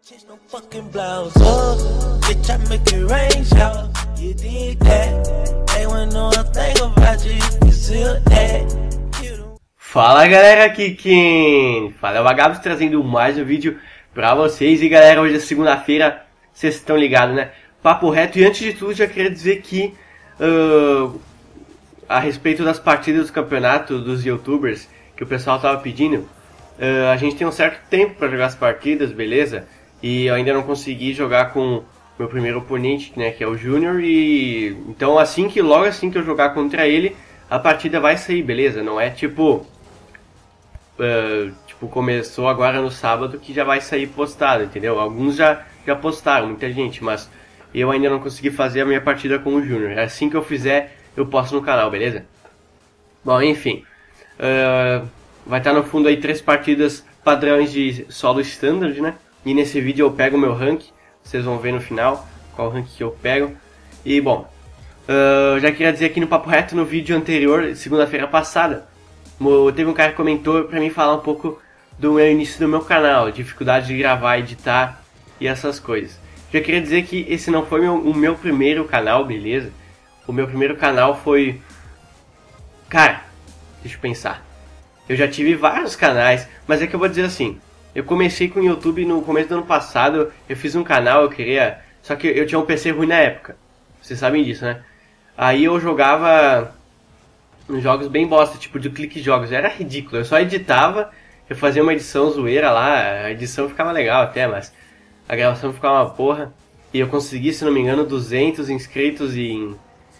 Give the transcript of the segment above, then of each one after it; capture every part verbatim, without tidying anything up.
Just no fucking blouse up, bitch, I make it rain shower. You did that, they wanna know a thing about you, you feel that. Fala galera, aqui quem fala é o Vagabos trazendo mais um vídeo pra vocês. E galera, hoje é segunda-feira, vocês estão ligados, né? Papo reto. E antes de tudo, já queria dizer que uh, a respeito das partidas do campeonato dos youtubers que o pessoal tava pedindo, uh, a gente tem um certo tempo pra jogar as partidas, beleza? E eu ainda não consegui jogar com meu primeiro oponente, né, que é o Júnior, e então assim que logo assim que eu jogar contra ele, a partida vai sair, beleza? Não é tipo uh, tipo começou agora no sábado que já vai sair postado, entendeu? Alguns já já postaram, muita gente, mas eu ainda não consegui fazer a minha partida com o Júnior. Assim que eu fizer, eu posto no canal, beleza? Bom, enfim, uh, vai estar no fundo aí três partidas padrões de solo standard, né? E nesse vídeo eu pego o meu rank, vocês vão ver no final qual rank que eu pego. E bom, uh, já queria dizer aqui no Papo Reto, no vídeo anterior, segunda-feira passada, teve um cara que comentou pra mim falar um pouco do meu início do meu canal, dificuldade de gravar, editar e essas coisas. Já queria dizer que esse não foi meu, o meu primeiro canal, beleza? O meu primeiro canal foi... Cara, deixa eu pensar. Eu já tive vários canais, mas é que eu vou dizer assim... Eu comecei com o YouTube no começo do ano passado, eu fiz um canal, eu queria... Só que eu tinha um P C ruim na época, vocês sabem disso, né? Aí eu jogava uns jogos bem bosta, tipo de clique jogos, era ridículo. Eu só editava, eu fazia uma edição zoeira lá, a edição ficava legal até, mas a gravação ficava uma porra. E eu consegui, se não me engano, duzentos inscritos em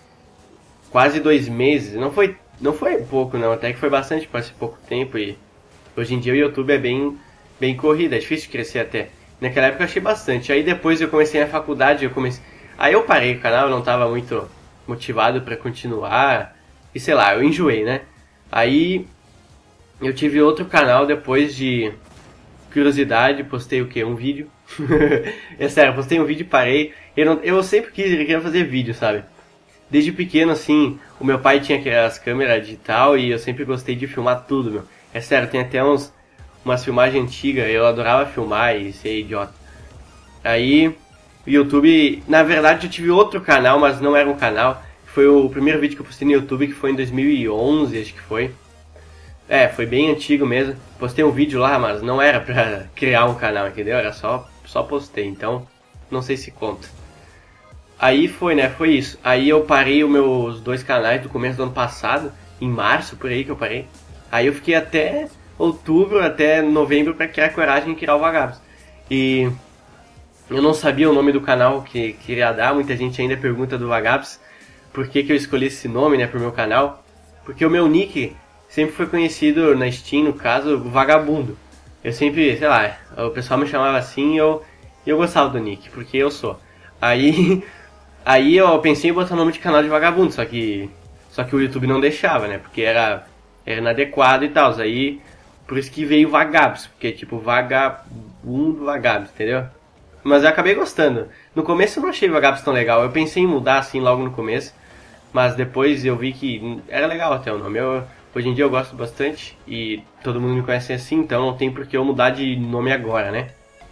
quase dois meses. Não foi, não foi pouco não, até que foi bastante, parece pouco tempo. E hoje em dia o YouTube é bem... bem corrida, é difícil de crescer até. Naquela época eu achei bastante. Aí depois eu comecei na faculdade, eu comecei... Aí eu parei o canal, eu não estava muito motivado para continuar. E sei lá, eu enjoei, né? Aí eu tive outro canal depois de curiosidade, postei o que? Um vídeo. É sério, postei um vídeo e parei. Eu, não... eu sempre quis, eu queria fazer vídeo, sabe? Desde pequeno, assim, o meu pai tinha aquelas câmeras digital e eu sempre gostei de filmar tudo, meu. É sério, tem até uns... umas filmagens antigas, eu adorava filmar e ser idiota. Aí, o YouTube, na verdade eu tive outro canal, mas não era um canal. Foi o primeiro vídeo que eu postei no YouTube, que foi em dois mil e onze, acho que foi. É, foi bem antigo mesmo. Postei um vídeo lá, mas não era pra criar um canal, entendeu? Era só, só postei, então não sei se conta. Aí foi, né, foi isso. Aí eu parei os meus dois canais do começo do ano passado, em março, por aí que eu parei. Aí eu fiquei até... outubro até novembro para criar coragem e criar o Vagabos. E eu não sabia o nome do canal que queria dar, muita gente ainda pergunta do Vagabos por que, que eu escolhi esse nome, né, pro meu canal. Porque o meu nick sempre foi conhecido na Steam, no caso, Vagabundo. Eu sempre, sei lá, o pessoal me chamava assim e eu, eu gostava do nick, porque eu sou. Aí, aí eu pensei em botar o nome de canal de Vagabundo, só que, só que o YouTube não deixava, né, porque era, era inadequado e tal. Aí... por isso que veio Vagabos, porque tipo, vagabundo, Vagabos, entendeu? Mas eu acabei gostando. No começo eu não achei Vagabos tão legal, eu pensei em mudar assim logo no começo, mas depois eu vi que era legal até o nome. Eu, hoje em dia eu gosto bastante e todo mundo me conhece assim, então não tem por que eu mudar de nome agora, né?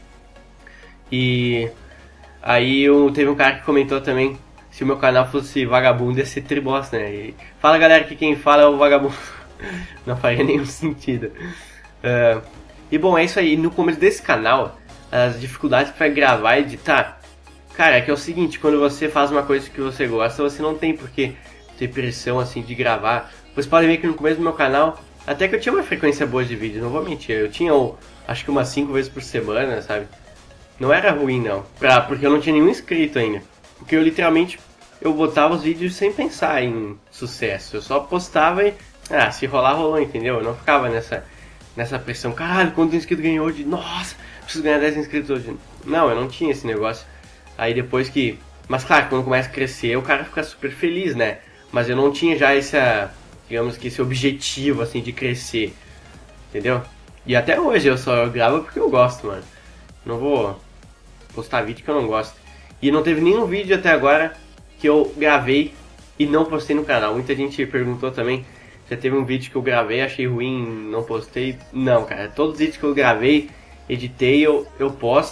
E aí eu, teve um cara que comentou também, se o meu canal fosse Vagabundo ia ser Triboss, né? E fala galera que quem fala é o Vagabundo. Não faria nenhum sentido. Uh, e bom, é isso aí. No começo desse canal, as dificuldades para gravar e editar, cara, é que é o seguinte, quando você faz uma coisa que você gosta, você não tem por que ter pressão assim de gravar. Vocês podem ver que no começo do meu canal, até que eu tinha uma frequência boa de vídeo, não vou mentir, eu tinha acho que umas cinco vezes por semana, sabe? Não era ruim não, pra, porque eu não tinha nenhum inscrito ainda. Porque eu literalmente, eu botava os vídeos sem pensar em sucesso, eu só postava e... ah, se rolar, rolou, entendeu? Eu não ficava nessa, nessa pressão, caralho, quanto inscrito ganhou hoje? Nossa, preciso ganhar dez inscritos hoje. Não, eu não tinha esse negócio. Aí depois que... mas claro, quando começa a crescer, o cara fica super feliz, né? Mas eu não tinha já esse, digamos que esse objetivo, assim, de crescer. Entendeu? E até hoje eu só gravo porque eu gosto, mano. Não vou postar vídeo que eu não gosto. E não teve nenhum vídeo até agora que eu gravei e não postei no canal. Muita gente perguntou também... já teve um vídeo que eu gravei, achei ruim, não postei. Não, cara, todos os vídeos que eu gravei, editei, eu, eu posto.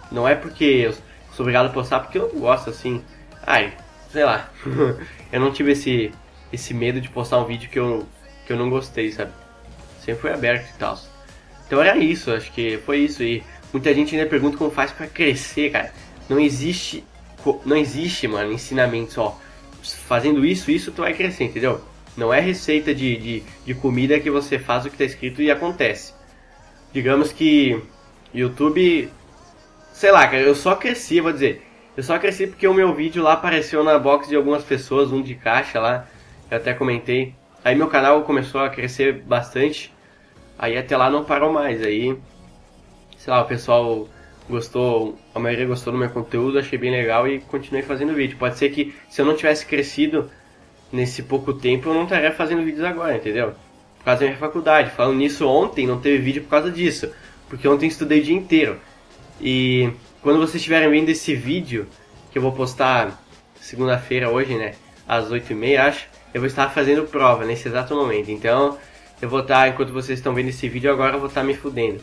Não é porque eu sou obrigado a postar, porque eu gosto, assim. Ai, sei lá. Eu não tive esse, esse medo de postar um vídeo que eu, que eu não gostei, sabe? Sempre fui aberto e tal. Então era isso, acho que foi isso. E muita gente ainda pergunta como faz pra crescer, cara. Não existe, não existe, mano, ensinamento só. Fazendo isso, isso tu vai crescer, entendeu? Não é receita de, de, de comida que você faz o que tá escrito e acontece. Digamos que YouTube, sei lá, cara, eu só cresci, vou dizer. Eu só cresci porque o meu vídeo lá apareceu na box de algumas pessoas, um de caixa lá, eu até comentei. Aí meu canal começou a crescer bastante, aí até lá não parou mais, aí, sei lá, o pessoal gostou, a maioria gostou do meu conteúdo, achei bem legal e continuei fazendo vídeo. Pode ser que se eu não tivesse crescido nesse pouco tempo, eu não estaria fazendo vídeos agora, entendeu? Por causa da minha faculdade. Falando nisso, ontem não teve vídeo por causa disso, porque ontem estudei o dia inteiro. E quando vocês estiverem vendo esse vídeo, que eu vou postar segunda-feira hoje, né, às oito e meia, acho, eu vou estar fazendo prova nesse exato momento. Então, eu vou estar, enquanto vocês estão vendo esse vídeo agora, eu vou estar me fudendo.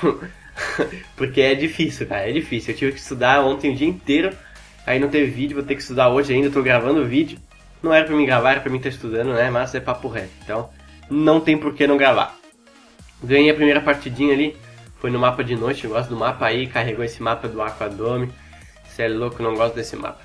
Porque é difícil, cara, é difícil. Eu tive que estudar ontem o dia inteiro, aí não teve vídeo, vou ter que estudar hoje ainda, eu tô gravando o vídeo. Não era pra mim gravar, era pra mim estar estudando, né, mas é papo reto. Então, não tem por que não gravar. Ganhei a primeira partidinha ali, foi no mapa de noite, eu gosto do mapa aí, carregou esse mapa do Aquadome. Você é louco, não gosto desse mapa.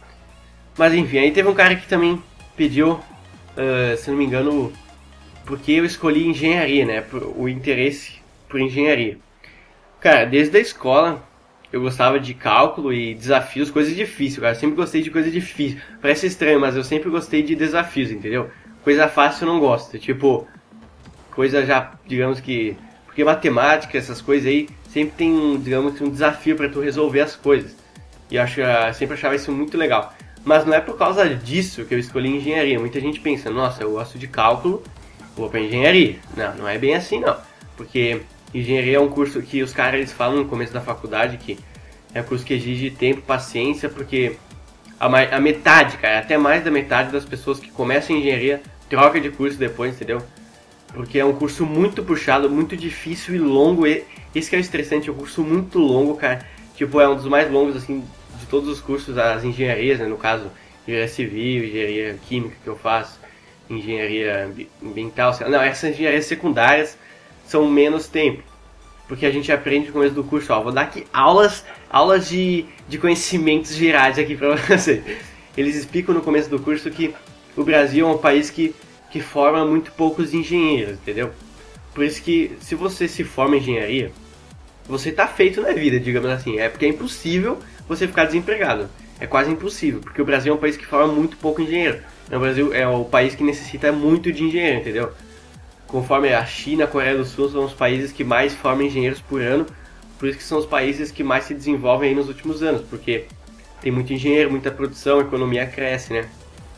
Mas enfim, aí teve um cara que também pediu, uh, se não me engano, porque eu escolhi engenharia, né, o interesse por engenharia. Cara, desde a escola eu gostava de cálculo e desafios, coisas difíceis, cara, eu sempre gostei de coisa difícil. Parece estranho, mas eu sempre gostei de desafios, entendeu? Coisa fácil eu não gosto, tipo, coisa já, digamos que... Porque matemática, essas coisas aí, sempre tem, digamos, um desafio para tu resolver as coisas. E eu acho, eu sempre achava isso muito legal. Mas não é por causa disso que eu escolhi engenharia. Muita gente pensa, nossa, eu gosto de cálculo, vou para engenharia. Não, não é bem assim não. Porque engenharia é um curso que os caras eles falam no começo da faculdade que é um curso que exige tempo, paciência, porque a, a metade, cara, até mais da metade das pessoas que começam engenharia troca de curso depois, entendeu? Porque é um curso muito puxado, muito difícil e longo. Esse que é o estressante, é um curso muito longo, cara. Tipo, é um dos mais longos, assim, de todos os cursos, as engenharias, né? No caso, engenharia civil, engenharia química que eu faço, engenharia ambiental. Não, essas engenharias secundárias são menos tempo. Porque a gente aprende no começo do curso, ó, vou dar aqui aulas, aulas de, de conhecimentos gerais aqui pra vocês. Eles explicam no começo do curso que o Brasil é um país que que forma muito poucos engenheiros, entendeu? Por isso que se você se forma em engenharia, você tá feito na vida, digamos assim. É porque é impossível você ficar desempregado. É quase impossível, porque o Brasil é um país que forma muito pouco engenheiro. O Brasil é o país que necessita muito de engenheiro, entendeu? Conforme a China, a Coreia do Sul são os países que mais formam engenheiros por ano, por isso que são os países que mais se desenvolvem aí nos últimos anos, porque tem muito engenheiro, muita produção, a economia cresce, né?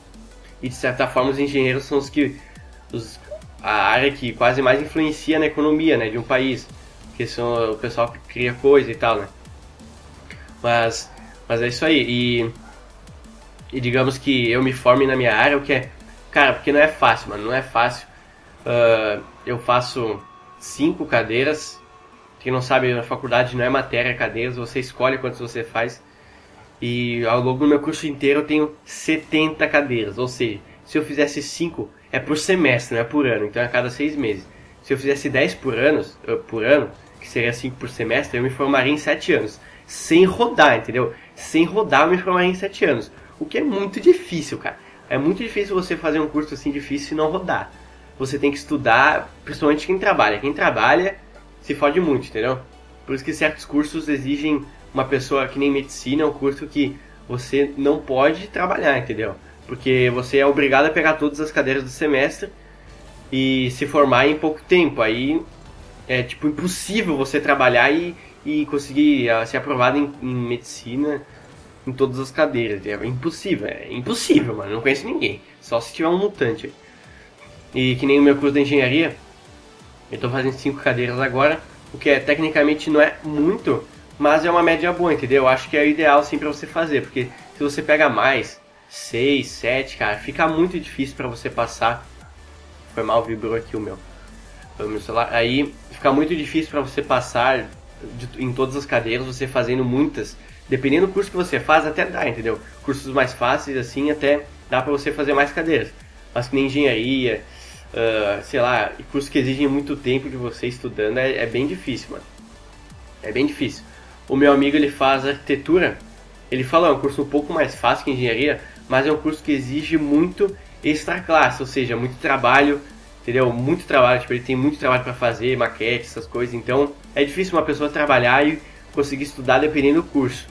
E de certa forma os engenheiros são os que os, a área que quase mais influencia na economia, né, de um país, que são o pessoal que cria coisa e tal, né. Mas, mas é isso aí. E, e digamos que eu me forme na minha área, o que é, cara, porque não é fácil, mano, não é fácil. Uh, eu faço cinco cadeiras. Quem não sabe, na faculdade não é matéria, é cadeiras, você escolhe quantas você faz. E ao longo do meu curso inteiro eu tenho setenta cadeiras, ou seja, se eu fizesse cinco é por semestre, não é por ano, então é a cada seis meses. Se eu fizesse dez por ano, por ano, que seria cinco por semestre, eu me formaria em sete anos, sem rodar, entendeu? Sem rodar eu me formaria em sete anos, o que é muito difícil, cara. É muito difícil você fazer um curso assim difícil e não rodar. Você tem que estudar, principalmente quem trabalha. Quem trabalha se fode muito, entendeu? Por isso que certos cursos exigem uma pessoa que nem medicina, é um curso que você não pode trabalhar, entendeu? Porque você é obrigado a pegar todas as cadeiras do semestre e se formar em pouco tempo. Aí é tipo impossível você trabalhar e, e conseguir uh, ser aprovado em, em medicina em todas as cadeiras. É impossível, é impossível, mano. Eu não conheço ninguém. Só se tiver um mutante. E que nem o meu curso de engenharia, eu tô fazendo cinco cadeiras agora, o que é, tecnicamente não é muito, mas é uma média boa, entendeu? Eu acho que é o ideal sim pra você fazer, porque se você pega mais, seis, sete, cara, fica muito difícil pra você passar. Foi mal, vibrou aqui o meu, o meu celular. Aí fica muito difícil pra você passar de, em todas as cadeiras, você fazendo muitas, dependendo do curso que você faz, até dá, entendeu? Cursos mais fáceis, assim, até dá pra você fazer mais cadeiras. Mas que nem engenharia, uh, sei lá, cursos que exigem muito tempo de você estudando, é, é bem difícil, mano. É bem difícil. O meu amigo, ele faz arquitetura, ele fala, é um curso um pouco mais fácil que engenharia, mas é um curso que exige muito extra classe, ou seja, muito trabalho, entendeu? Muito trabalho, tipo, ele tem muito trabalho para fazer, maquete, essas coisas, então é difícil uma pessoa trabalhar e conseguir estudar dependendo do curso.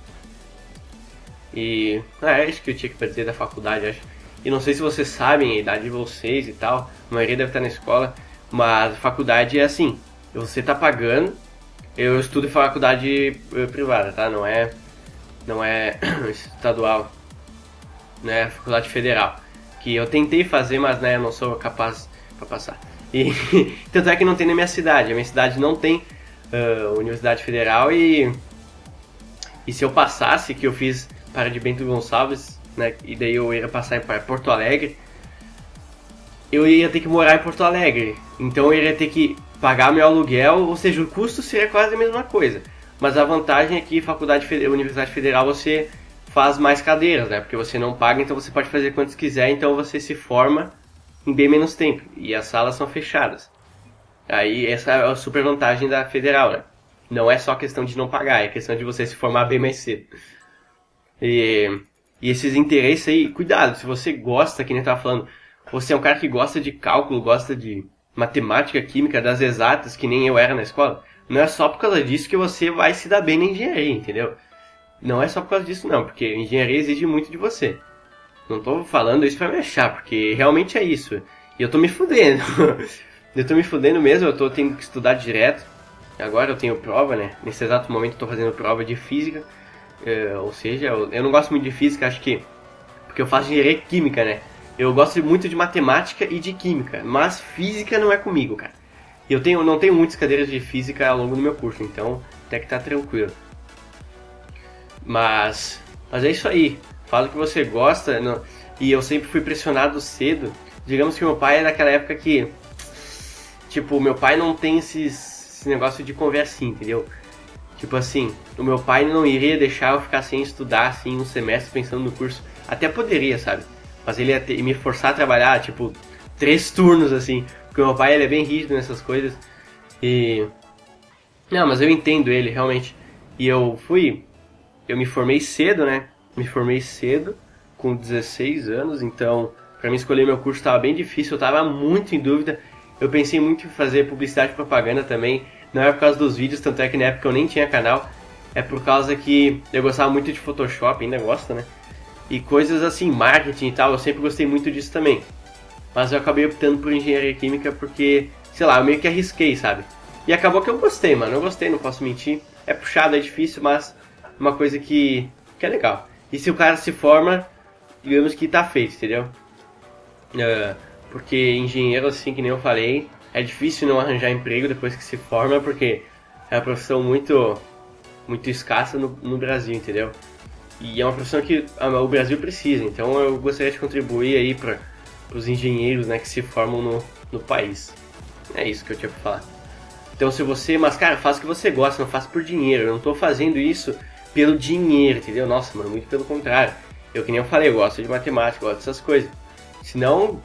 E ah, é isso que eu tinha que dizer da faculdade, acho. E não sei se vocês sabem a idade de vocês e tal, a maioria deve estar na escola, mas a faculdade é assim, você tá pagando, eu estudo em faculdade privada, tá? Não é, não é estadual, né? Faculdade federal, que eu tentei fazer, mas né, eu não sou capaz para passar. E tanto é que não tem na minha cidade, a minha cidade não tem uh, universidade federal e e se eu passasse, que eu fiz para de Bento Gonçalves, né? E daí eu ia passar para Porto Alegre, eu ia ter que morar em Porto Alegre, então eu ia ter que pagar meu aluguel, ou seja, o custo seria quase a mesma coisa. Mas a vantagem é que faculdade, universidade federal, você faz mais cadeiras, né? Porque você não paga, então você pode fazer quantos quiser, então você se forma em bem menos tempo. E as salas são fechadas. Aí essa é a super vantagem da federal, né? Não é só questão de não pagar, é questão de você se formar bem mais cedo. E, e esses interesses aí, cuidado, se você gosta, que nem eu tava falando, você é um cara que gosta de cálculo, gosta de matemática, química, das exatas, que nem eu era na escola, não é só por causa disso que você vai se dar bem na engenharia, entendeu? Não é só por causa disso não, porque engenharia exige muito de você. Não tô falando isso pra me achar, porque realmente é isso. E eu tô me fudendo. eu tô me fudendo mesmo, eu tô tendo que estudar direto. Agora eu tenho prova, né? Nesse exato momento eu tô fazendo prova de física. É, ou seja, eu, eu não gosto muito de física, acho que... Porque eu faço engenharia química, né? Eu gosto muito de matemática e de química, mas física não é comigo, cara. Eu tenho, não tenho muitas cadeiras de física ao longo do meu curso, então até que tá tranquilo. Mas, mas é isso aí. Fala que você gosta, não, e eu sempre fui pressionado cedo. Digamos que meu pai é daquela época que, tipo, meu pai não tem esses, esse negócio de conversinha, entendeu? Tipo assim, o meu pai não iria deixar eu ficar sem estudar, assim, um semestre pensando no curso. Até poderia, sabe? Mas ele ia ter, me forçar a trabalhar, tipo, três turnos, assim. Porque o meu pai, ele é bem rígido nessas coisas. E... Não, mas eu entendo ele, realmente. E eu fui... Eu me formei cedo, né? Me formei cedo, com dezesseis anos. Então, pra mim escolher meu curso tava bem difícil. Eu tava muito em dúvida. Eu pensei muito em fazer publicidade e propaganda também. Não é por causa dos vídeos, tanto é que na época eu nem tinha canal. É por causa que eu gostava muito de Photoshop, ainda gosto, né? E coisas assim, marketing e tal, eu sempre gostei muito disso também. Mas eu acabei optando por engenharia química porque, sei lá, eu meio que arrisquei, sabe? E acabou que eu gostei, mano, eu gostei, não posso mentir. É puxado, é difícil, mas uma coisa que, que é legal. E se o cara se forma, digamos que tá feito, entendeu? Uh, porque engenheiro, assim, que nem eu falei, é difícil não arranjar emprego depois que se forma, porque é uma profissão muito, muito escassa no, no Brasil, entendeu? E é uma profissão que o Brasil precisa, então eu gostaria de contribuir aí para os engenheiros, né, que se formam no, no país. É isso que eu tinha para falar. Então se você, mas cara, faça o que você gosta, não faça por dinheiro. Eu não tô fazendo isso pelo dinheiro, entendeu? Nossa, mano, muito pelo contrário. Eu, que nem eu falei, eu gosto de matemática, gosto dessas coisas. Senão,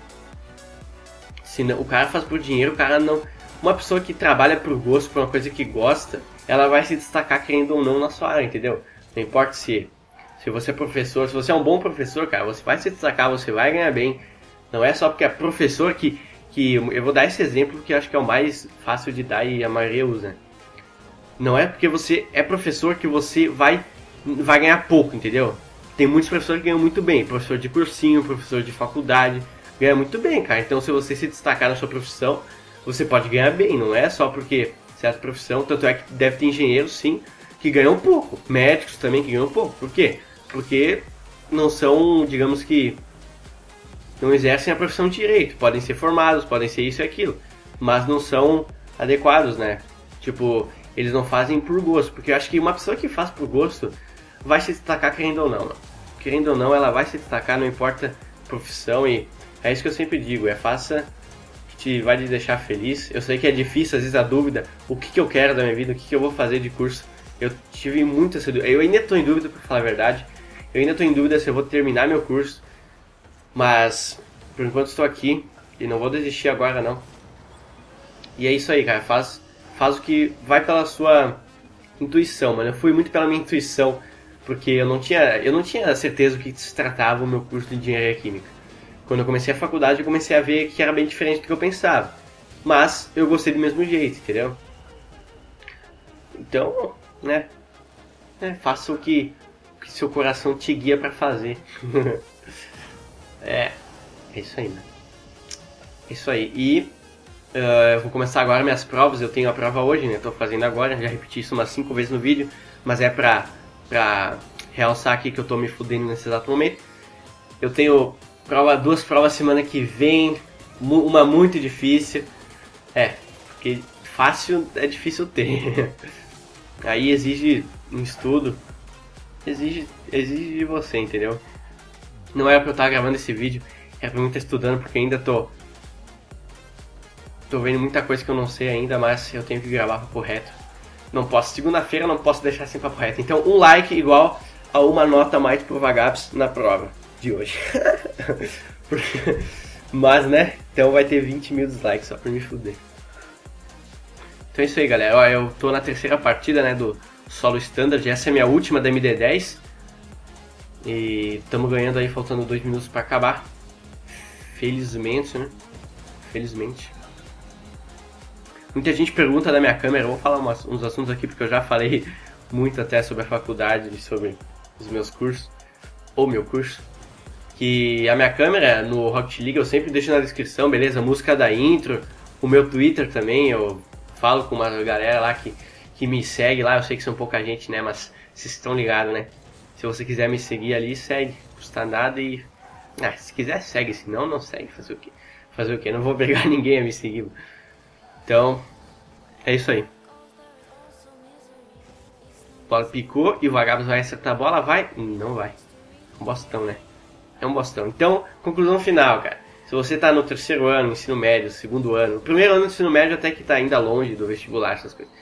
senão o cara faz por dinheiro, o cara não... Uma pessoa que trabalha por gosto, por uma coisa que gosta, ela vai se destacar querendo ou não na sua área, entendeu? Não importa se... Se você é professor, se você é um bom professor, cara, você vai se destacar, você vai ganhar bem. Não é só porque é professor que... que eu vou dar esse exemplo que eu acho que é o mais fácil de dar e a maioria usa. Não é porque você é professor que você vai, vai ganhar pouco, entendeu? Tem muitos professores que ganham muito bem. Professor de cursinho, professor de faculdade, ganha muito bem, cara. Então se você se destacar na sua profissão, você pode ganhar bem. Não é só porque certa profissão, tanto é que deve ter engenheiros, sim, que ganham pouco. Médicos também que ganham pouco. Por quê? Porque não são, digamos que, não exercem a profissão de direito. Podem ser formados, podem ser isso e aquilo, mas não são adequados, né? Tipo, eles não fazem por gosto, porque eu acho que uma pessoa que faz por gosto vai se destacar querendo ou não, mano. Querendo ou não, ela vai se destacar, não importa a profissão, e é isso que eu sempre digo, é faça o que te, vai te deixar feliz. Eu sei que é difícil, às vezes, a dúvida, o que, que eu quero da minha vida, o que, que eu vou fazer de curso. Eu tive muito essa dúvida, eu ainda estou em dúvida, para falar a verdade. Eu ainda estou em dúvida se eu vou terminar meu curso, mas por enquanto estou aqui e não vou desistir agora não. E é isso aí, cara, faz, faz o que vai pela sua intuição, mano. Eu fui muito pela minha intuição, porque eu não tinha, eu não tinha certeza do que se tratava o meu curso de Engenharia Química. Quando eu comecei a faculdade, eu comecei a ver que era bem diferente do que eu pensava. Mas eu gostei do mesmo jeito, entendeu? Então, né, né faça o que, o que seu coração te guia pra fazer. é, é isso aí, né? É isso aí. E uh, eu vou começar agora minhas provas. Eu tenho a prova hoje, né? Tô fazendo agora, já repeti isso umas cinco vezes no vídeo. Mas é pra, pra realçar aqui que eu tô me fudendo nesse exato momento. Eu tenho prova, duas provas semana que vem, uma muito difícil. É, porque fácil é difícil ter. Aí exige um estudo, exige, exige de você, entendeu? Não era pra eu estar gravando esse vídeo, era pra eu estar estudando, porque ainda tô Tô vendo muita coisa que eu não sei ainda, mas eu tenho que gravar papo reto. Não posso, segunda-feira eu não posso deixar sem papo reto. Então um like igual a uma nota a mais pro Vagabs na prova de hoje. Mas, né, então vai ter vinte mil dislikes só pra me fuder. Então é isso aí, galera. Ó, eu tô na terceira partida, né, do solo standard. Essa é a minha última da M D dez. E estamos ganhando aí, faltando dois minutos pra acabar. Felizmente, né? Felizmente. Muita gente pergunta da minha câmera. Eu vou falar umas, uns assuntos aqui, porque eu já falei muito até sobre a faculdade e sobre os meus cursos. Ou meu curso. Que a minha câmera no Rocket League eu sempre deixo na descrição, beleza? A música da intro. O meu Twitter também, eu falo com uma galera lá que, que me segue lá. Eu sei que são pouca gente, né? Mas vocês estão ligados, né? Se você quiser me seguir ali, segue. Não custa nada e... Ah, se quiser, segue. Se não, não segue. Fazer o quê? Fazer o quê? Não vou obrigar ninguém a me seguir. Então, é isso aí. Bola picou e o Vagabos vai acertar a bola? Vai? Não vai. É um bostão, né? É um bostão. Então, conclusão final, cara. Se você tá no terceiro ano, ensino médio, segundo ano, primeiro ano do ensino médio até que tá ainda longe do vestibular, essas coisas.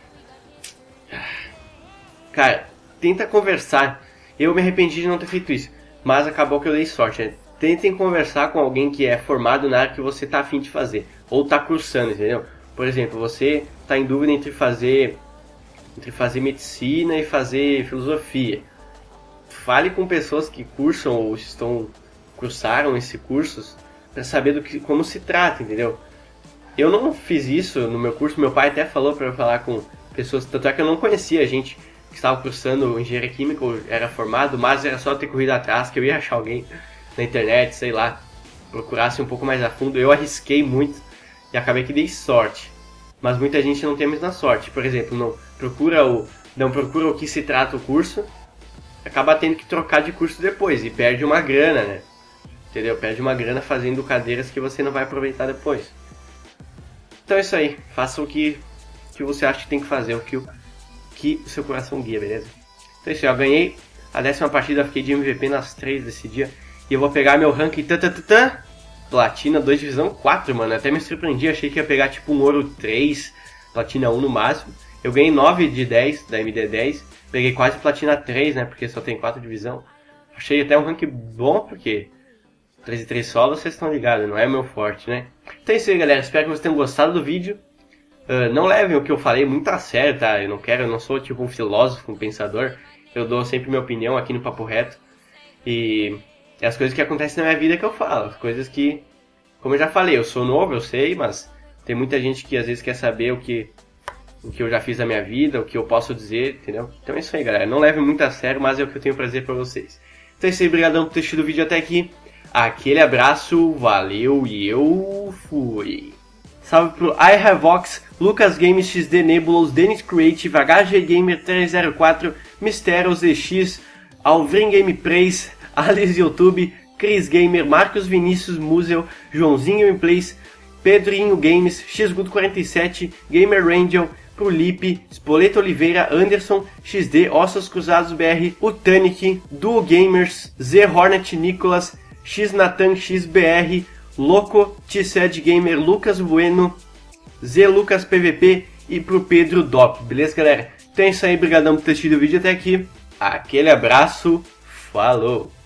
Cara, tenta conversar. Eu me arrependi de não ter feito isso, mas acabou que eu dei sorte, né? Tentem conversar com alguém que é formado na área que você tá afim de fazer, ou tá cursando, entendeu? Por exemplo, você tá em dúvida entre fazer, entre fazer medicina e fazer filosofia. Fale com pessoas que cursam ou estão cursaram esses cursos para saber do que, como se trata, entendeu? Eu não fiz isso no meu curso, meu pai até falou para eu falar com pessoas, tanto é que eu não conhecia gente que estava cursando engenharia química ou era formado, mas era só ter corrido atrás que eu ia achar alguém na internet, sei lá, procurasse um pouco mais a fundo. Eu arrisquei muito e acabei que dei sorte, mas muita gente não tem a mesma sorte. Por exemplo, não procura o, não procura o que se trata o curso, acaba tendo que trocar de curso depois e perde uma grana, né? Entendeu? Perde uma grana fazendo cadeiras que você não vai aproveitar depois. Então é isso aí, faça o que, que você acha que tem que fazer, o que o que o seu coração guia, beleza? Então é isso aí, eu ganhei a décima partida, fiquei de M V P nas três desse dia. E eu vou pegar meu ranking tatatata, Platina dois Divisão quatro, mano. Até me surpreendi, achei que ia pegar tipo um Ouro três, Platina um no máximo. Eu ganhei nove de dez da M D dez, peguei quase Platina três, né, porque só tem quatro divisão. Achei até um ranking bom, porque três e três solo, vocês estão ligados, não é meu forte, né? Então é isso aí, galera, espero que vocês tenham gostado do vídeo. Uh, não levem o que eu falei muito a sério, tá? Eu não quero, eu não sou tipo um filósofo, um pensador. Eu dou sempre minha opinião aqui no Papo Reto. E é as coisas que acontecem na minha vida que eu falo. As coisas que, como eu já falei, eu sou novo, eu sei, mas tem muita gente que às vezes quer saber o que, o que eu já fiz na minha vida, o que eu posso dizer, entendeu? Então é isso aí, galera. Não levem muito a sério, mas é o que eu tenho pra dizer pra vocês. Então é isso aí, obrigadão por ter assistido o vídeo até aqui. Aquele abraço, valeu e eu fui. Salve pro iHavox, Lucas Games, X D Nebulos, Dennis Creative, H G Gamer três zero quatro, Mysteros E X, Alvrin Gameplays, Alice YouTube, Chris Gamer, Marcos Vinícius Musel, Joãozinho Gameplays, Pedrinho Games, Xgood quarenta e sete, Gamer Rangel, pro Lipe, Spoleto Oliveira, Anderson, X D, Ossos Cruzados B R, Utanic, Duo Gamers, Z Hornet Nicolas, X Natan X B R, Loco, T-Sed Gamer, Lucas Bueno, Z Lucas P V P e pro Pedro Dop, beleza, galera? Então é isso aí, brigadão por ter assistido o vídeo até aqui. Aquele abraço, falou!